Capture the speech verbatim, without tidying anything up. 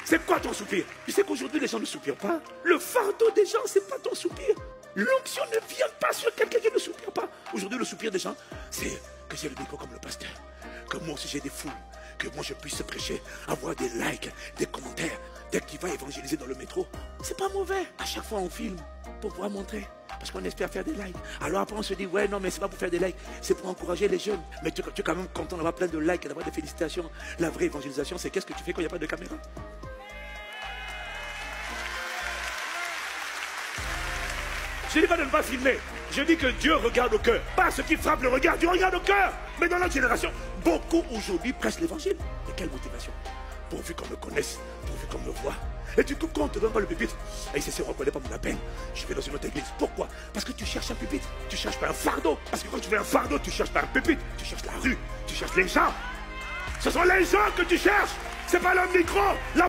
C'est quoi ton soupir? Tu sais qu'aujourd'hui, les gens ne soupirent pas. Le fardeau des gens, c'est pas ton soupir. L'onction ne vient pas sur quelqu'un qui ne soupire pas. Aujourd'hui, le soupir des gens, c'est que j'ai le micro comme le pasteur. Que moi aussi, j'ai des foules. Que moi, je puisse prêcher, avoir des likes, des commentaires. Dès qu'il va évangéliser dans le métro, c'est pas mauvais. À chaque fois, on filme pour pouvoir montrer. Parce qu'on espère faire des likes. Alors après, on se dit, ouais, non, mais c'est pas pour faire des likes. C'est pour encourager les jeunes. Mais tu, tu es quand même content d'avoir plein de likes et d'avoir des félicitations. La vraie évangélisation, c'est qu'est-ce que tu fais quand il n'y a pas de caméra? Je ne dis pas de ne pas filmer. Je dis que Dieu regarde au cœur. Pas ce qui frappe le regard, Dieu regarde au cœur. Mais dans notre génération, beaucoup aujourd'hui prêchent l'évangile. Mais quelle motivation? Pourvu qu'on me connaisse, pourvu qu'on me voit. Et du coup, quand on te donne pas le pupitre, et c'est on ne reconnaît pas mon appel, je vais dans une autre église. Pourquoi? Parce que tu cherches un pupitre. Tu cherches pas un fardeau. Parce que quand tu veux un fardeau, tu cherches pas un pupitre. Tu cherches la rue, tu cherches les gens. Ce sont les gens que tu cherches. C'est pas le micro. La